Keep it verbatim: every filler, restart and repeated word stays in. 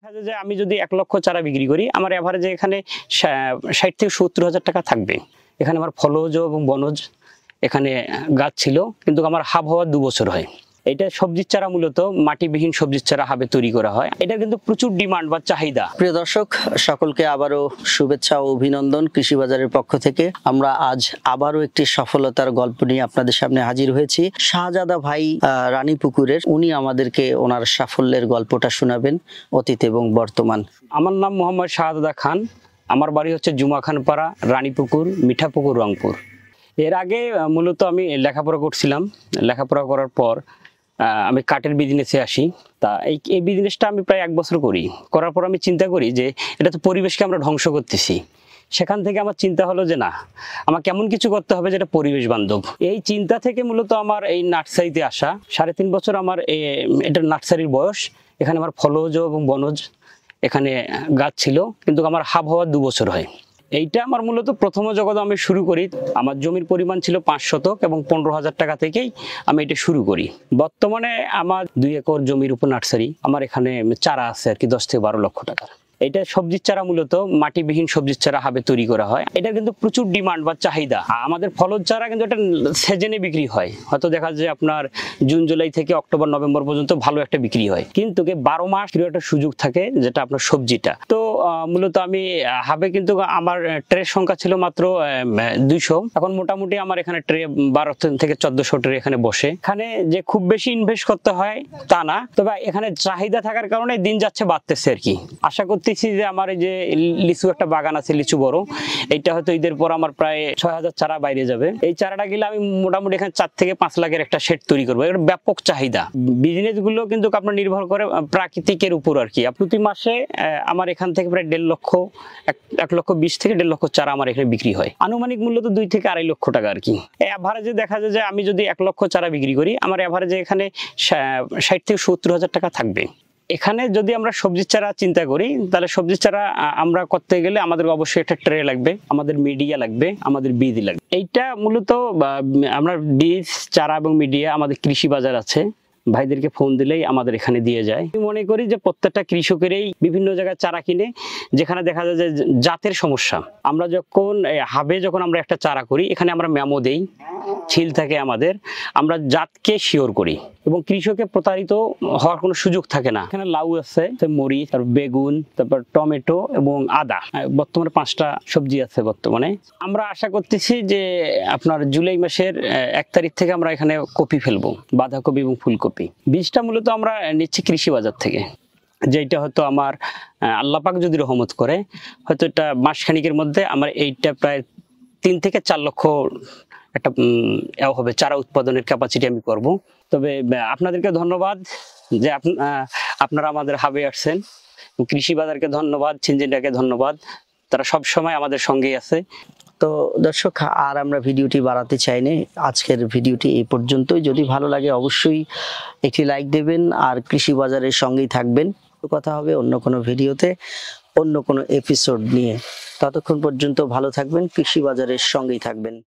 যে আমি যদি এক লক্ষ চারা বিক্রি করি আমার এভারেজে এখানে ষাট থেকে সত্তর হাজার টাকা থাকবে। এখানে আমার ফলজ এবং বনজ এখানে গাছ ছিল, কিন্তু আমার হাব হওয়ার দু বছর হয়। এটা সবজির চারা মূলত মাটিবিহীন সবজির চারা হাবে তৈরি করা হয়। এটা কিন্তু প্রচুর ডিমান্ড বা চাহিদা। প্রিয় দর্শক, সকলকে আবারও শুভেচ্ছা ও অভিনন্দন। কৃষি বাজারের পক্ষ থেকে আমরা আজ আবারও একটি সফলতার গল্প নিয়ে আপনাদের সামনে হাজির হয়েছি। শাহজাদা ভাই রানীপুকুরের, উনি আমাদেরকে ওনার সাফল্যের গল্পটা শোনাবেন, অতীত এবং বর্তমান। আমার নাম মোহাম্মদ শাহজাদা খান। আমার বাড়ি হচ্ছে জুমা খান পাড়া, রানীপুকুর, মিঠাপুকুর, রংপুর। এর আগে মূলত আমি লেখাপড়া করছিলাম। লেখাপড়া করার পর আমি কাঠের বিজনেসে আসি। তা এই এই বিজনেসটা আমি প্রায় এক বছর করি। করার পর আমি চিন্তা করি যে এটা তো পরিবেশকে আমরা ধ্বংস করতেছি। সেখান থেকে আমার চিন্তা হলো যে না, আমাকে এমন কিছু করতে হবে যেটা পরিবেশ বান্ধব। এই চিন্তা থেকে মূলত আমার এই নার্সারিতে আসা। সাড়ে তিন বছর আমার এটা নার্সারির বয়স। এখানে আমার ফলজ এবং বনজ এখানে গাছ ছিল, কিন্তু আমার হাব হওয়ার দু বছর হয়। এইটা আমার মূলত প্রথম জগৎ আমি শুরু করি। আমার জমির পরিমাণ ছিল পাঁচ শতক এবং পনেরো হাজার টাকা থেকেই আমি এটা শুরু করি। বর্তমানে আমার দুই একর জমির উপর নার্সারি। আমার এখানে চারা আছে আর কি দশ থেকে বারো লক্ষ টাকার। এটা সবজির চারা মূলত মাটিবিহীন সবজির চারা হাবে তৈরি করা হয়। এটা কিন্তু প্রচুর ডিমান্ড বা চাহিদা। আমাদের ফলজ চারা কিন্তু এটা সিজনে বিক্রি হয়। হয়তো দেখা যায় আপনার জুন জুলাই থেকে অক্টোবর নভেম্বর পর্যন্ত ভালো একটা বিক্রি হয়, কিন্তু বারো মাস একটা সুযোগ থাকে যেটা আপনার সবজিটা। তো মূলত আমি হাবে কিন্তু আমার ট্রের সংখ্যা ছিল মাত্র দুইশো। এখন মোটামুটি আমার এখানে ট্রে বারো থেকে চোদ্দশো ট্রে এখানে বসে। এখানে যে খুব বেশি ইনভেস্ট করতে হয় তা না, তবে এখানে চাহিদা থাকার কারণে দিন যাচ্ছে বাড়তেছে আর কি। আশা করতেছি যে আমার এই যে লিচু একটা বাগান আছে, লিচু বড়, এইটা হয়তো ঈদের পর আমার প্রায় ছয় হাজার চারা বাইরে যাবে। এই চারাটা গেলে আমি মোটামুটি এখানে চার থেকে পাঁচ লাখের একটা শেড তৈরি করবো। এটা ব্যাপক চাহিদা। বিজনেস গুলো কিন্তু আপনার নির্ভর করে প্রাকৃতিকের উপর আর কি। প্রতি মাসে আমার এখান থেকে প্রায় দেড় লক্ষ এক লক্ষ বিশ থেকে দেড় লক্ষ চারা আমার এখানে বিক্রি হয়। আনুমানিক মূল্য তো দুই থেকে আড়াই লক্ষ টাকা আর কি। এভারেজে দেখা যায় যে আমি যদি এক লক্ষ চারা বিক্রি করি আমার এভারেজে এখানে ষাট থেকে সত্তর হাজার টাকা থাকবে। এখানে যদি আমরা সবজির চারা চিন্তা করি, তাহলে সবজির চারা আমরা করতে গেলে আমাদের অবশ্যই একটা ট্রে লাগবে, আমাদের মিডিয়া লাগবে, আমাদের বীজ লাগবে। এইটা মূলত আমরা বীজ, চারা এবং মিডিয়া আমাদের কৃষি বাজার আছে, ভাইদেরকে ফোন দিলেই আমাদের এখানে দিয়ে যায়। আমি মনে করি যে প্রত্যেকটা কৃষকেরই বিভিন্ন জায়গায় চারা কিনে, যেখানে দেখা যায় যে জাতের সমস্যা। আমরা যখন হাবে যখন আমরা একটা চারা করি, এখানে আমরা মেমো দেই, ছিল থাকে আমাদের, আমরা জাতকে শিওর করি এবং কৃষকের প্রতারিত হওয়ার কোনো সুযোগ থাকে না। এখানে লাউ আছে, মরিচ, তারপর বেগুন, তারপর টমেটো এবং আদা। বর্তমানে পাঁচটা সবজি আছে বর্তমানে। আমরা আশা করতেছি যে আপনার জুলাই মাসের এক তারিখ থেকে আমরা এখানে কপি ফেলবো, বাঁধাকপি এবং ফুলকপি। বীজটা মূলত আমরা নিচ্ছি কৃষি বাজার থেকে, যেটা হয়তো আমার আল্লাহ পাক যদি রহমত করে হয়তো এটা মাসখানিকের মধ্যে আমার এইটা প্রায় তিন থেকে চার লক্ষ একটা হবে চারা উৎপাদনের ক্যাপাসিটি আমি করব। তবে আপনাদেরকে ধন্যবাদ যে আপনারা আমাদের হাবে আসছেন। কৃষি বাজারকে ধন্যবাদ, সিনজেন্টাকে ধন্যবাদ, তারা সব সময় আমাদের সঙ্গেই আছে। তো দর্শক, আর আমরা ভিডিওটি বাড়াতে চাইনি, আজকের ভিডিওটি এই পর্যন্তই। যদি ভালো লাগে অবশ্যই একটি লাইক দেবেন আর কৃষি বাজারের সঙ্গেই থাকবেন। কথা হবে অন্য কোনো ভিডিওতে, অন্য কোনো এপিসোড নিয়ে। ততক্ষণ পর্যন্ত ভালো থাকবেন, কৃষি বাজারের সঙ্গেই থাকবেন।